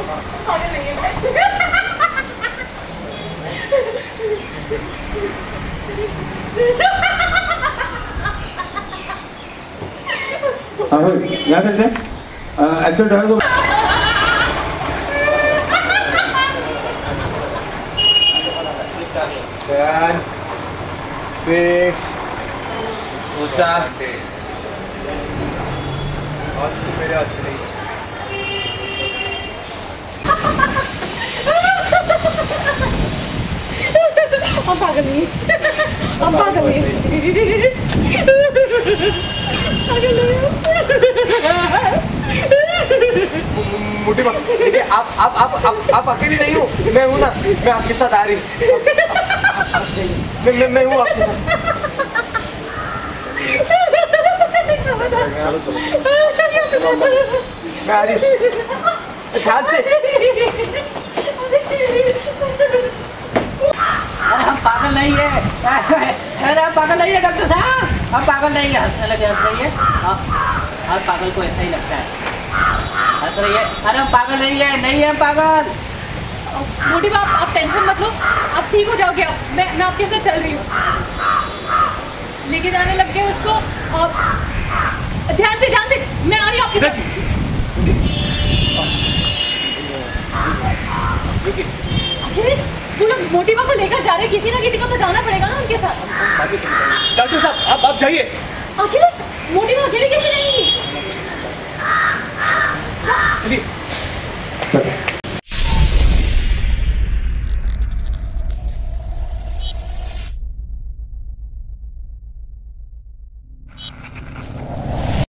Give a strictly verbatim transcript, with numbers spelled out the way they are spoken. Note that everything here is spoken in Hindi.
पागल नहीं है। क्या करते हैं एक्चुअल ड्राइवर को फिक्स सोचा आज तो मेरे हाथ से नहीं। हम पागल नहीं हम पागल नहीं पागल नहीं। मोटी बात देखिए, आप आप आप आप आप अकेली नहीं हो, मैं हूँ ना, मैं आपके साथ आ रही हूँ। मैं मैं मैं हूँ आपके साथ। मैं आ रही हूँ, ध्यान से। अरे हम पागल नहीं है, अरे हम पागल नहीं है डॉक्टर साहब, हम पागल नहीं है। हंसने लगे, हंस रही है। हर पागल को ऐसा ही लगता है, हंस रही है। अरे हम पागल नहीं है, नहीं है हम पागल। मोटी बाप, आप टेंशन मत लो, आप ठीक हो जाओगे। आप मैं मैं आपके साथ चल रही हूँ, लेके जाने लग गए उसको। और ध्यान से ध्यान से, मैं आ रही हूँ आपके साथ। अखिलेश, वो लोग मोटी बाप को लेकर जा रहे हैं, किसी ना किसी को तो जाना पड़ेगा ना उनके साथ। डॉक्टर साहब आप आप जाइए। अखिलेश, मोटी बाप अकेले कैसे रहेंगी? चलिए।